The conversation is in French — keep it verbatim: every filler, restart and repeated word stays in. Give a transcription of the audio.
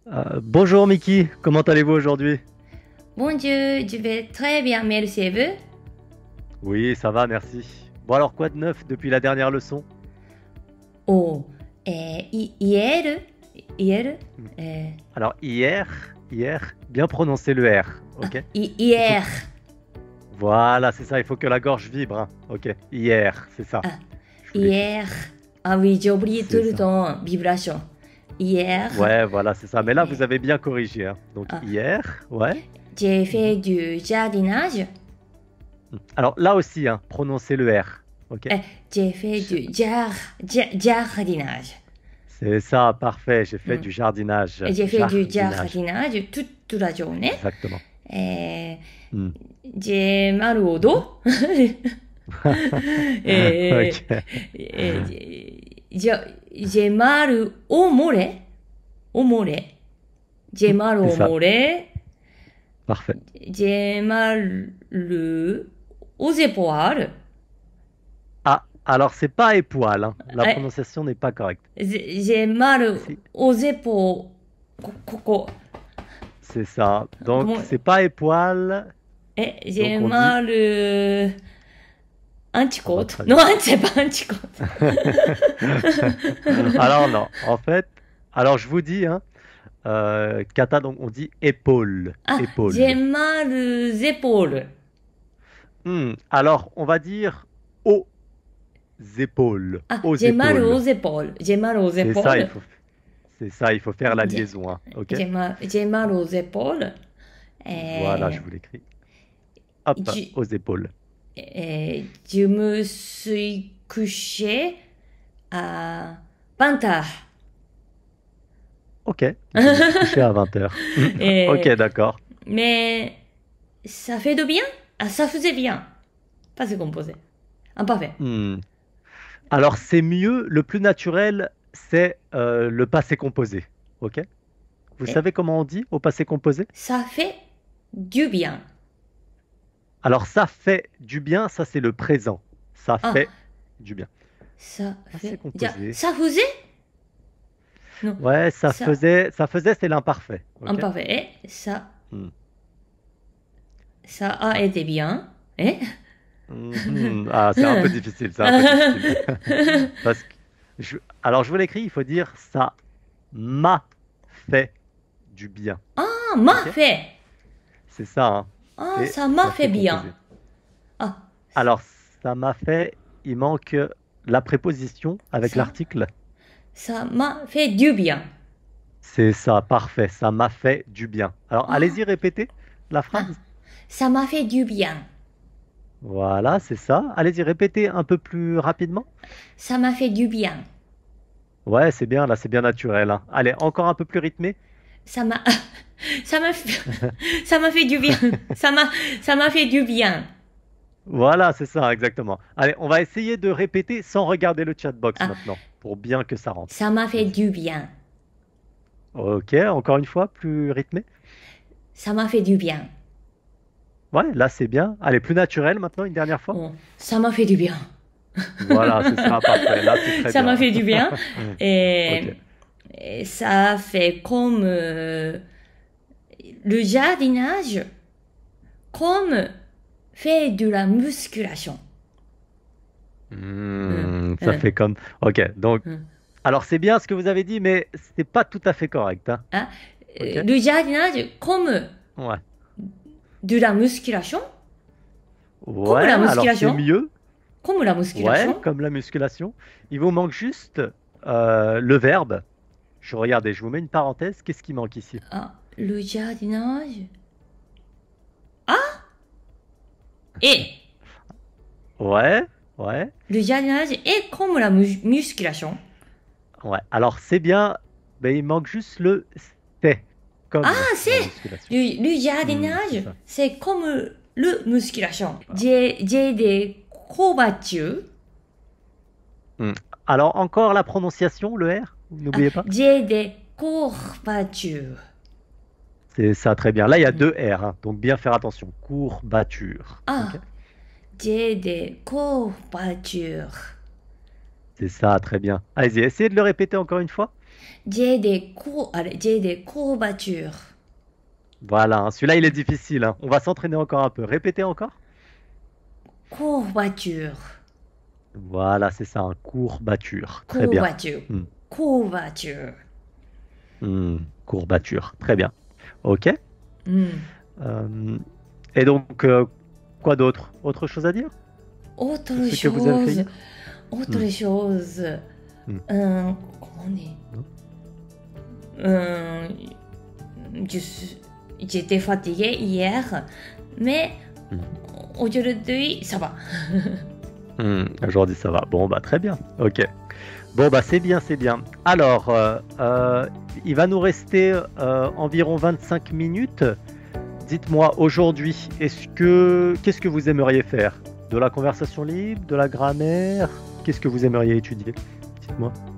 Euh, bonjour Mickey, comment allez-vous aujourd'hui? Bonjour, je vais très bien, merci et vous? Oui, ça va, merci. Bon alors quoi de neuf depuis la dernière leçon? Oh, euh, hi- hier, hier, Hmm. euh, Alors hier, hier, bien prononcer le R, ah, ok? hi- Il faut... hier, Voilà, c'est ça, il faut que la gorge vibre, hein. Ok, hier, c'est ça. ah, Je vous l'écris. hier. Ah oui, j'ai oublié tout C'est le ça. temps, vibration. Hier, Ouais, voilà, c'est ça. Mais là, euh, vous avez bien corrigé, hein. Donc ah, hier, ouais. j'ai Mhm. fait du jardinage. Hmm. Alors là aussi, hein, prononcez le R, ok? Euh, j'ai fait Je- du jar, jar- jardinage. C'est ça, parfait. J'ai fait Hmm. du jardinage. Et J'ai fait du Jardinage, jardinage toute la journée. exactement. Euh, Hmm. j'ai mal au dos. Et, Ok. et j'ai j'ai mal au mollet. Au mollet. J'ai mal C'est au ça, mollet. parfait. J'ai mal aux épaules. Ah, alors c'est pas époil, hein. La Eh, prononciation n'est pas correcte. J'ai j'ai mal Si, aux épaules. Co- co- co- c'est ça. Donc Comment? c'est pas époil, Eh, j'ai donc on dit mal euh, ça va anticote. très Non, bien. c'est pas anticote. Alors non, en fait, alors je vous dis, hein, euh, kata, donc on dit épaule, Ah, j'ai épaule. mal aux épaules. Hmm, alors on va dire aux épaules, Ah, aux j'ai mal aux épaules. épaules. J'ai mal aux C'est ça, il épaules. faut, c'est ça, il faut faire la J'ai liaison, hein, ok? j'ai mal, j'ai mal aux épaules. Voilà, Et, je vous l'écris. Hop, je, aux épaules. et je me suis couché à vingt heures. Ok, je me suis couché à vingt heures. Ok, Et, d'accord. mais ça fait de bien? Ah, ça faisait bien. Pas c'est composé. Imparfait. Hmm. Alors, c'est mieux, le plus naturel, c'est euh, le passé composé. Ok? Vous Et savez comment on dit au passé composé? ça fait du bien. Alors, ça fait du bien, ça c'est le présent. Ça Ah, fait du bien. ça Passé fait. Ja- composé. Ça faisait? Non. Ouais, ça Ça, faisait, ça faisait, c'est l'imparfait. Ok? imparfait. Et ça, Hmm. ça a été bien. Et Mhm. Ah, c'est un peu difficile, c'est un peu difficile. Parce que je- alors, je vous l'écris, il faut dire ça m'a fait du bien. ah, m'a Ok? fait. C'est ça, hein. Ah, Et ça m'a fait passé bien. composé. Ah, Alors, ça m'a fait, il manque la préposition avec ça, l'article. ça m'a fait du bien. C'est ça, parfait. Ça m'a fait du bien. Alors, Ah, allez-y, répétez la ah, phrase. ça m'a fait du bien. Voilà, c'est ça. Allez-y, répétez un peu plus rapidement. Ça m'a fait du bien. Ouais, c'est bien, là, c'est bien naturel, hein. Allez, encore un peu plus rythmé. Ça m'a, ça m'a, fait- ça m'a fait du bien. Ça m'a, ça m'a fait du bien. Voilà, c'est ça, exactement. Allez, on va essayer de répéter sans regarder le chatbox Ah, maintenant, pour bien que ça rentre. ça m'a fait Allez-y. du bien. Ok, encore une fois, plus rythmé. Ça m'a fait du bien. Ouais, là, c'est bien. Allez, plus naturel maintenant, une dernière fois. Oh, ça m'a fait du bien. Voilà, c'est ça, parfait. Là, c'est très Ça m'a bien. fait du bien. Ok. Et, et ça fait comme euh, le jardinage, comme fait de la musculation. Hum, Hmm, ça hum, fait comme. Ok, donc, hum. alors c'est bien ce que vous avez dit, mais c'est pas tout à fait correct, hein. Ah, Ok? euh, le jardinage comme Ouais. de la musculation, comme Ouais, la alors c'est musculation, mieux. comme la Ouais, musculation. comme la musculation. Il vous manque juste euh, le verbe. Je regardez, je vous mets une parenthèse. Qu'est-ce qui manque ici? Ah, le jardinage. Ah, et Ouais, ouais, le jardinage est comme la mus- musculation. ouais. Alors c'est bien, mais il manque juste le c'est, Ah, comme la c'est musculation. le, le Hmm, c'est jardinage, ça. c'est comme le musculation. J'ai j'ai des courbatures. Hmm. Alors encore la prononciation, le R, Ah, n'oubliez pas. j'ai des courbatures. C'est ça, très bien. Là, il y a Hmm. deux R, hein, donc bien faire attention. Courbature. Ok? Ah, j'ai des courbatures. C'est ça, très bien. Allez-y, essayez de le répéter encore une fois. J'ai des cours, allez, j'ai des courbatures. Voilà, hein, celui-là, il est difficile, hein. On va s'entraîner encore un peu. Répétez encore. Courbature. Voilà, c'est ça, un courbature. Très bien. Courbature. Hmm, Courbature. hmm, courbature. Très bien. Ok. Hmm. Euh, et donc, euh, quoi d'autre? Autre chose à dire Autre sur ce que vous avez fait chose. hier? Autre Hmm, chose. hmm, Euh, comment on dit? non. Euh, je suis- J'étais fatiguée hier, mais Hmm, aujourd'hui, ça va. hmm, aujourd'hui, ça va. Bon, bah, très bien. Ok. Bon, bah, c'est bien, c'est bien. Alors, euh, euh, il va nous rester euh, environ vingt-cinq minutes. Dites-moi aujourd'hui, est-ce que qu'est-ce que vous aimeriez faire? De la conversation libre, de la grammaire? Qu'est-ce que vous aimeriez étudier? Dites-moi.